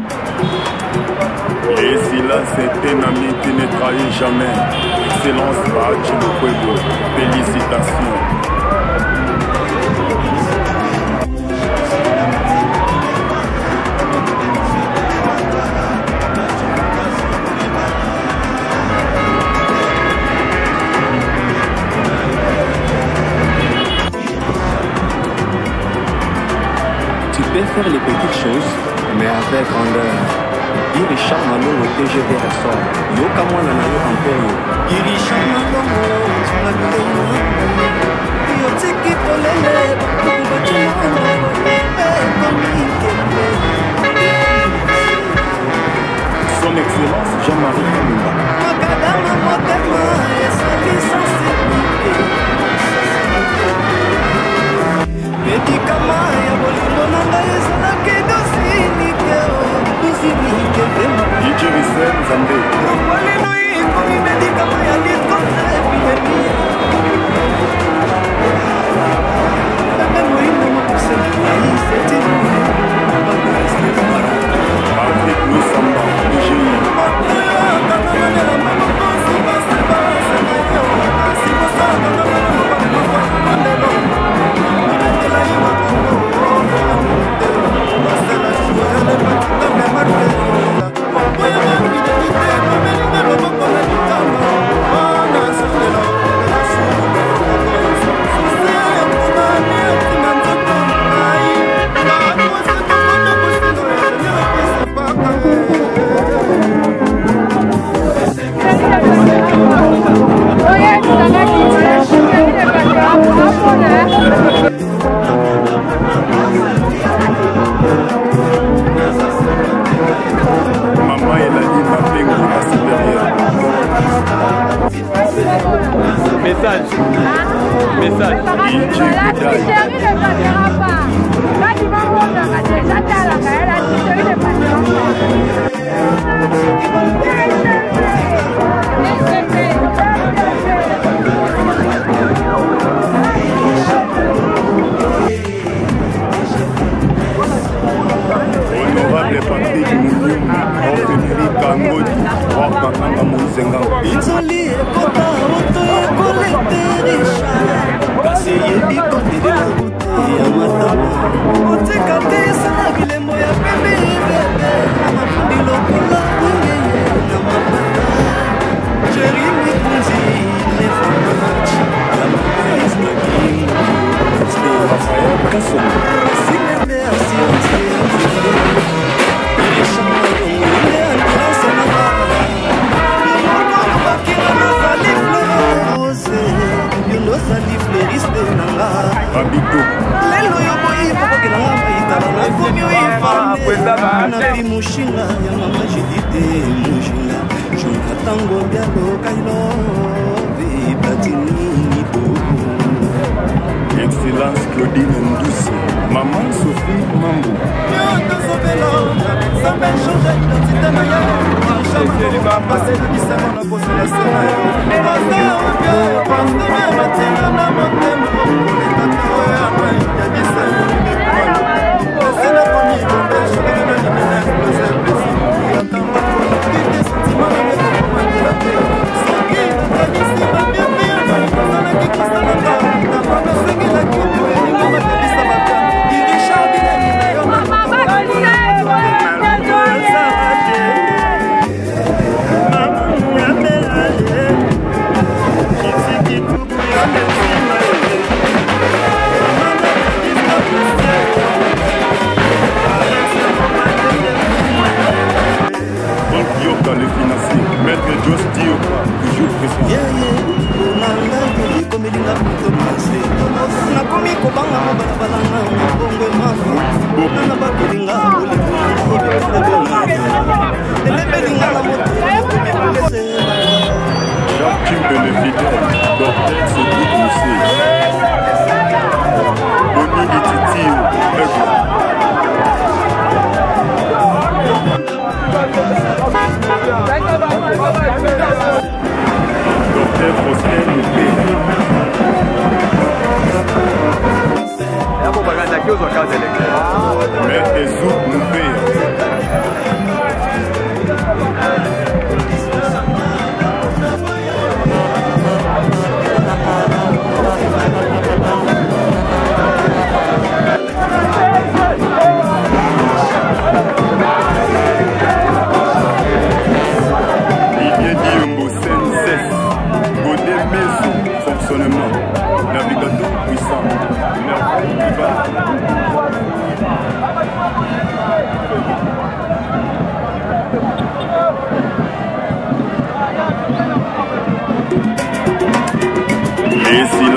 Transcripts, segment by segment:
Et si là c'est un ami qui ne trahit jamais. Excellence Bachi Lukwebo. Félicitations. Tu peux faire les petites choses, mais avec grandeur. Iricha Malongo TGV ressort. Yoka mwana na yo encore. Iricha Malongo, tu l'as vu. Yotiki polele, bakuba chumano, Son Excellence Jean-Marie Kamumba. Makadama motema, esali sensibilité. Medikama ya bolingo nanga ezalaki dosinike. Ijirisen Zambé. Avec nous Samba, Excellence Claudine Ndouci, Maman Sophie Mambo. Maître Zouk Moupé.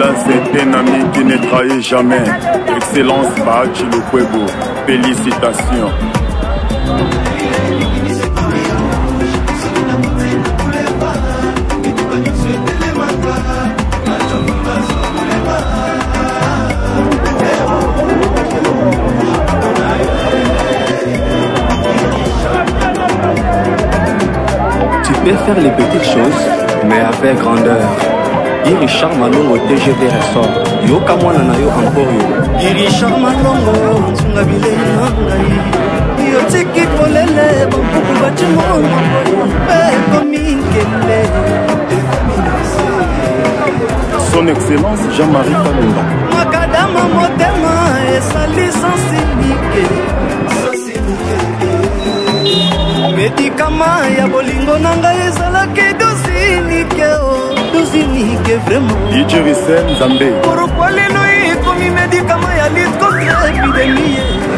c'est un ami qui ne trahit jamais. Excellence Bahachi Lokwebo, félicitations. Tu peux faire les petites choses, mais avec grandeur. Richard Malongo TGV Ressort. Yo kamwana na yo encore yo. Richard Malongo tsunga bilei na ngai. Yo tiki polele bampuku bachimongo. Pe komingele. Son Excellence Jean-Marie Kalumba. Makadama motema esali sensibilité. Médicament ya bolingo na ngai ezalaki dosinike o. Dosinike vraiment. Idjirisen Zambé. Pourquoi les noyés comme médicament ya lutte contre l'épidémie.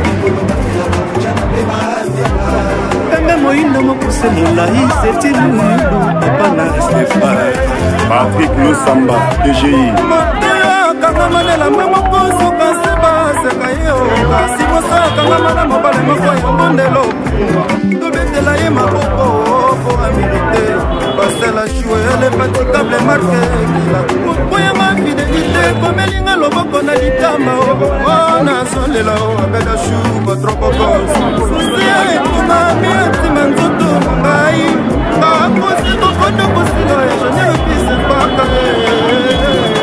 Pembe moindo mokuse molai c'est iluilu. Papa na Stéphane. Patrick Lusamba, DGI. Kanga manela memo koso kaseba sekayo. Kasi mosaka ngamana mobale moko ya mondelo. Tobetela ye maboko pour amilité. Passer la choué, elle est fatigable marquée. Moya ma fidélité, comme elinga loboko na litama. Oh, na solela o, abeda chou, votre bokos. Souci a etuma, mi atima nzoto ngai. Kakosi bokoto kosila, je ne le pisse pas kare.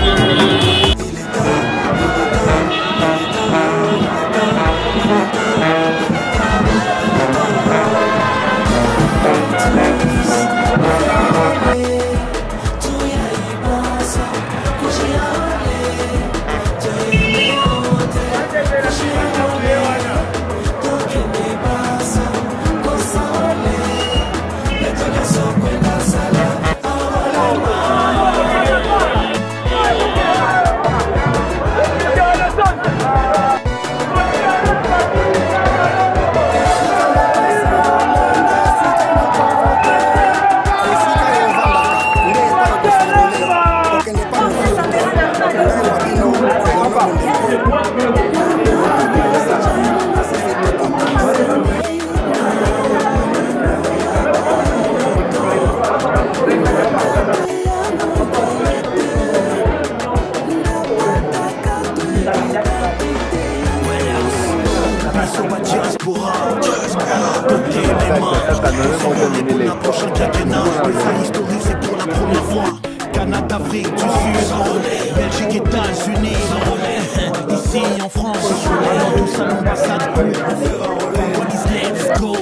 La prochaine quinquennat, ça historique, c'est pour la première fois. Canada, Afrique du Sud, Belgique, États-Unis, ici en France, on tous à l'ambassade. Let's go.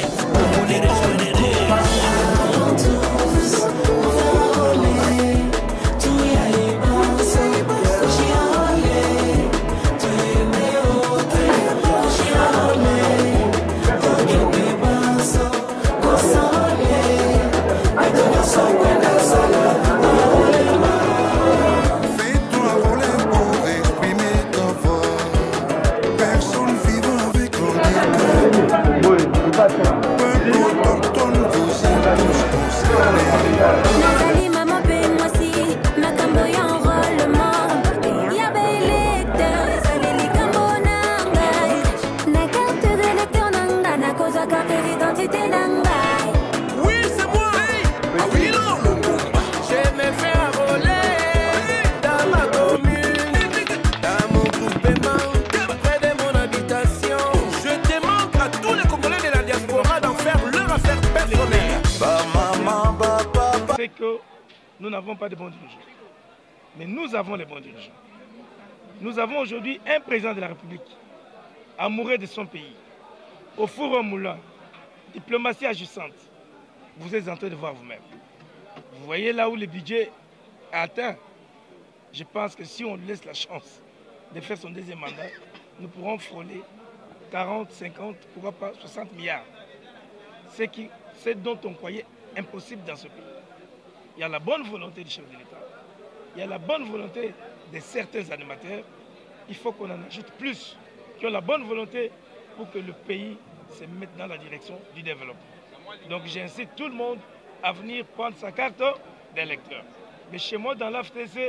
Que nous n'avons pas de bons dirigeants. Mais nous avons les bons dirigeants. Nous avons aujourd'hui un président de la République, amoureux de son pays, au four au moulin, diplomatie agissante. Vous êtes en train de voir vous-même. Vous voyez là où le budget est atteint. Je pense que si on lui laisse la chance de faire son deuxième mandat, nous pourrons frôler 40, 50, pourquoi pas 60 milliards. C'est dont on croyait impossible dans ce pays. Il y a la bonne volonté du chef de l'État, il y a la bonne volonté de certains animateurs. Il faut qu'on en ajoute plus, qui ont la bonne volonté pour que le pays se mette dans la direction du développement. Donc j'incite tout le monde à venir prendre sa carte d'électeur. Mais chez moi, dans l'AFTC,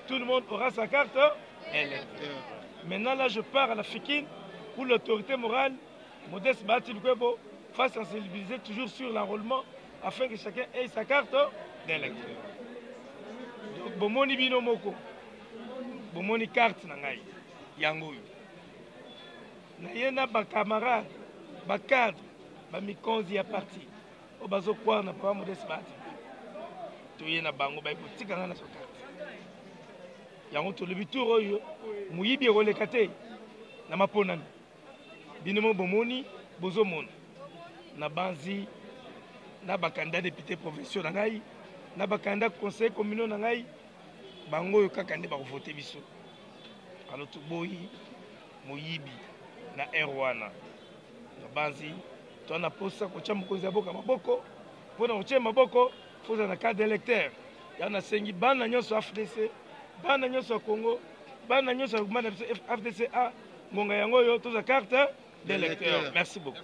tout le monde aura sa carte électeur. Maintenant, là, je pars à la Fikine où l'autorité morale, Modeste Bahati Lukwebo, va sensibiliser toujours sur l'enrôlement afin que chacun ait sa carte d'électeur. Donc, bomoni bino moko, bomoni carte nangai, yangoyo. Nayena ba camarade, ba cadre, ba mikonzi ya parti, o bazo kwa na pa Modeste Bahati. Tuyena bango ba ikotika na so carte. Yango to le bitur oyo, muyibi rolekate na maponani. Binomo bomoni bozo mona. Na banzi na bakanda député provincial na ngai na bakanda conseil communal na ngai bango yo kaka nde ba voter biso alors to boyi moyibi na erwana na banzi to na posa ko cha mokonzi aboka maboko pona ko maboko foza na carte d'électeur ya na sengi bana nyonso FDC bana nyonso Congo bana nyonso mana FDC a ngonga yango yo to za carte d'électeur. Merci beaucoup.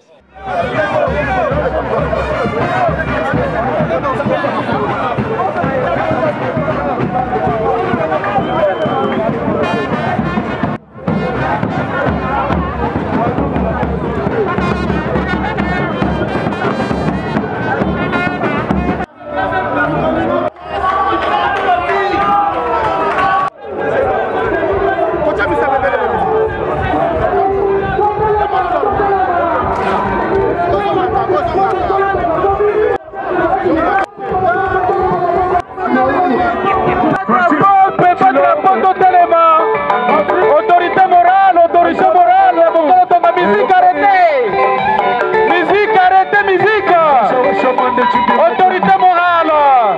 Autorité morale.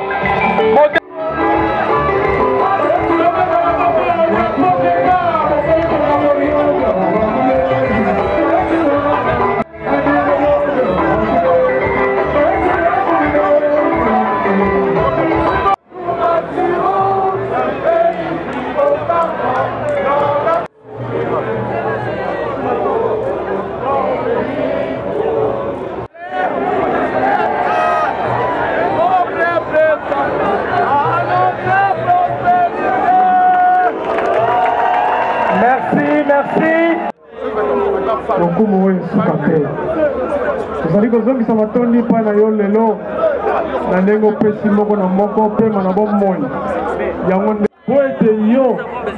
Tozali kozongisa matondi mpa na yo lelo na ndenge opesi moko na moko pema na bomoi yango nde po ete yo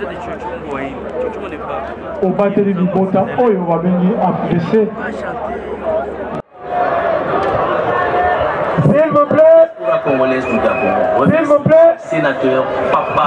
obateli libota oyo babengi AFDC. S'il vous plaît, s'il vous plaît, sénateur Papa.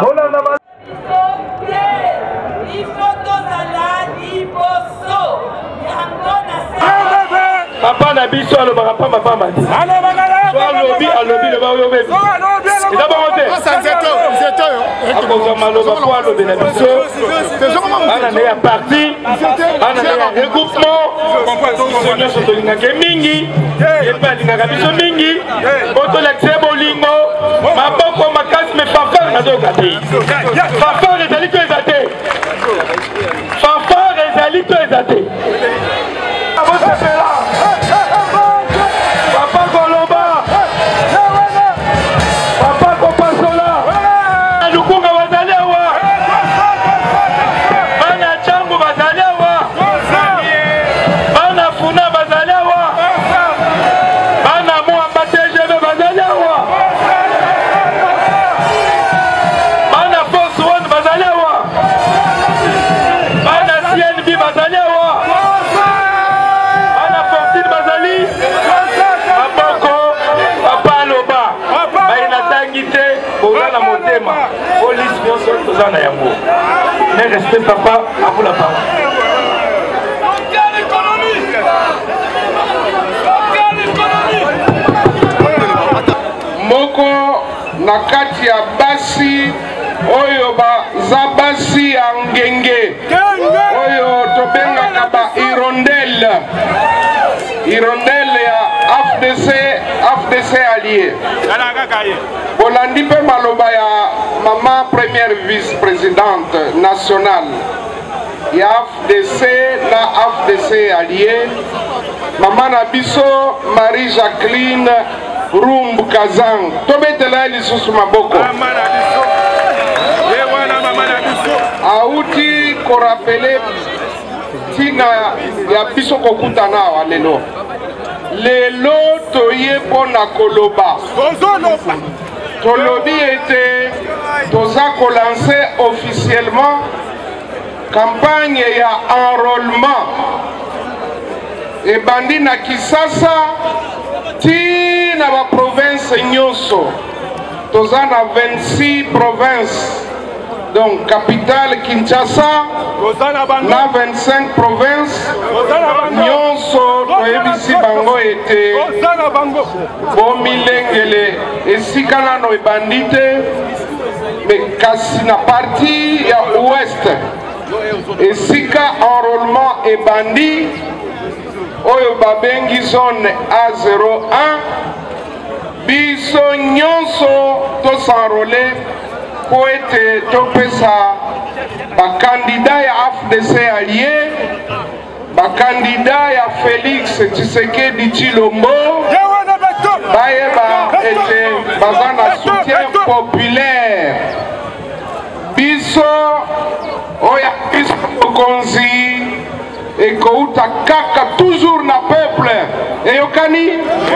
Papa na biso alobaka pamba pamba te. Alobi le ba oyo bebi. Eza bongo te. Akoza maloba po alobi na biso. Ana ne ya parti, ana ne ya regroupement. Nyonso tolingaka mingi, yepa alingaka biso mingi. Otolakise bolingo, maboko makasi me fanfare nazoyoka te. Fanfare ezali to eza te. Fanfare ezali to eza te. Papa Koloba, Papa Kopasola, Lukunga Bazalewa, Bana Changu Bazalewa, Bana Funa Bazalewa, Bana Mwamba TGV Bazalewa, Bana Force One Bazalewa, Bana CNB Bazalewa, Bana Fortune Bazali. Ozana motema, police nyonso tozana yango. Ne respecte pas à vous la parole. Moko na kati ya basi oyo baza basi ya ngenge oyo tobengaka ba irondelle ya AFDC allié. Bolandi pe maloba ya mama première vice-présidente nationale ya AFDC na AFDC allié, mama na biso Marie Jacqueline Rumbu Kazang. Tobetela lisusu maboko. nauti korapele tina ya biso kokutana awa lelo lelo toye mpona koloba tolobi ete toza kolanse officiellement campagne ya enrôlement ebandi na Kisasa tina baprovince nyonso toza na 26 provinces. Donc, capitale Kinshasa, na 25 provinces, nyonso toyebisi bango ete bomilengele esika nano ebandi te, mais kasi na parti ya ouest esika enrôlement ebandi oyo babengi zone A01 biso nyonso tosenrôle po ete topesa bakandida ya AFDC allié bakandida ya Félix Tshisekedi Tshilombo bayeba ete baza na soutien populaire biso oya biso mokonzi ekouta kaka toujours na peuple eyokani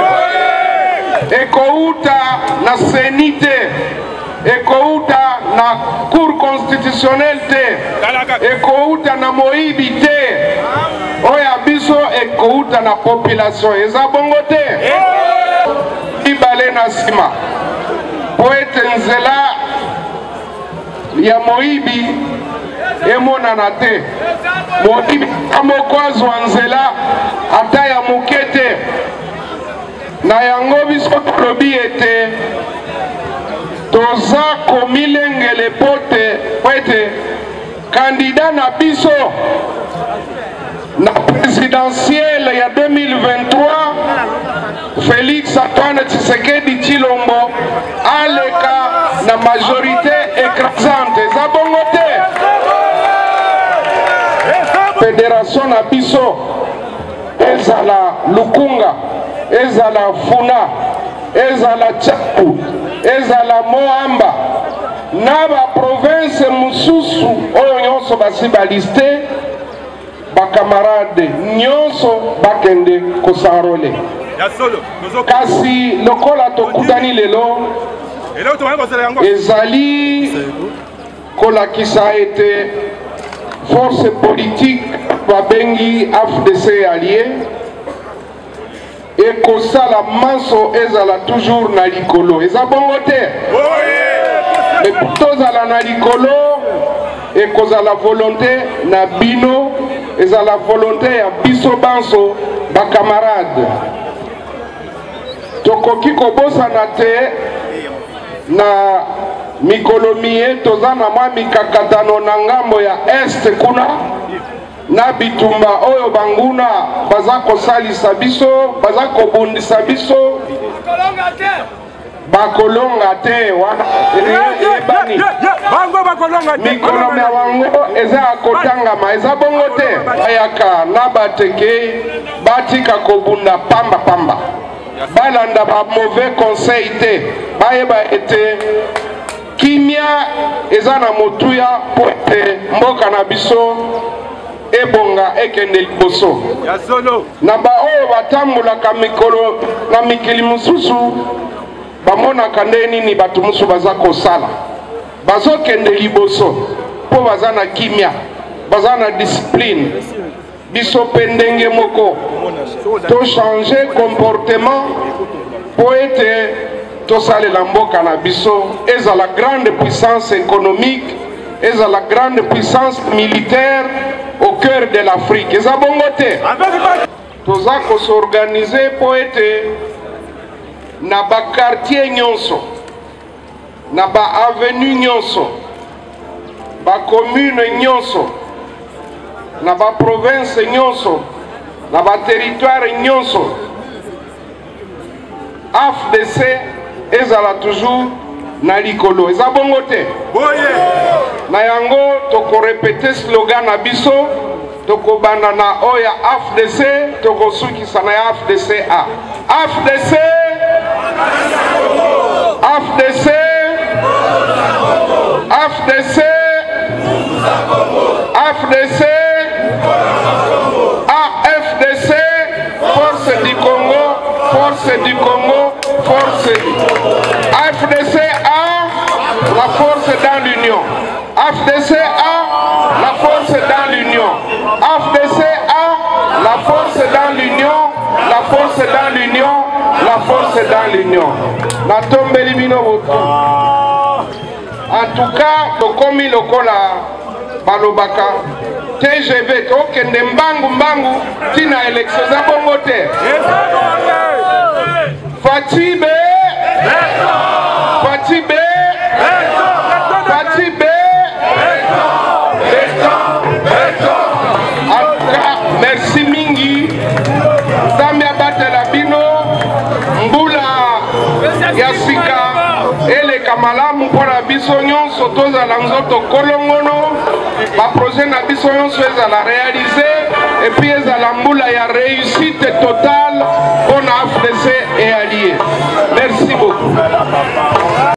ekouta na senite ekouta na cour constitutionnelle te ekouta na moyibi te oya biso ekouta na population eza bongo te ibale na nsima po ete nzela ya moyibi emonana te moyibi amoko azwa nzela ata ya moke te na yango biso tolobi ete toza komilengele pote poete kandida na biso na présidentielle ya 2023 Félix Antoine Tshisekedi Tshilombo aleka na majorité écrasante eza bongo te fédération na biso ezala Lukunga ezala Funa ezala Tchapu ezala Moamba na ba province mususu oyo nyonso basi baliste bakamarade nyonso bakende kosanrole kasi lokola tokutani lelo ezali kolakisa ete force politique babengi AFDC allié ekosala manso ezala toujours na likolo eza bongo te tozala na likolo ekozala volonté na bino ezala volonté ya biso banso bakamarade tokoki kobosana te na mikolo miye toza na mwa mikakatano na ngambo ya este kuna na bitumba oyo banguna baza kosalisa biso baza kobundisa biso bakolonga te wana ebani mikolo ya bango eza ya kotangama eza bongo te bayaka na bateke batika kobunda pamba pamba balanda ba mauvais conseil te bayeba ete kimia eza na motuya po ete mboka na biso ebonga ekende liboso na baoyo batambolaka mikolo na mikili mosusu bamonaka nde nini bato mosusu baza kosala bazokende liboso mpo baza na kimia baza na discipline biso mpe ndenge moko tochange comportement po ete tosalela mboka na biso ezala grande puissance économique ezala grande puissance militaire au cœur de l'Afrique eza bongo te toza kosorganize po ete na bakartier nyonso na baavenue nyonso bacommune nyonso na baprovince nyonso na baterritoire nyonso AFDC ezala toujours na likolo eza bongo te na yango tokorepete slogan na biso tokobanda na oya AFDC tokosukisa na ya AFDC A AFDC AFDC AFDC AFDC, AFDC, Force du Congo, Force du Congo, Force du AFDC A, la force dans l'union. AFDC A, la force dans l'union. AFDC A, la force dans l'union, la force dans l'union, la force dans l'union. La tombe limino. En tout cas, le commis le cola balobaka TGV tokende mbangu tina élection za bongo te. Fatibe Fatibe Fatibe merci mingi Zambia batela bino mbula yasika eleka malamu mpona biso nyonso tozala nzoto kolongono baprojet na biso nyonso ezala réalise epuis ezala mbula ya réussite totale mpona AFDC et allié. Merci beaucoup.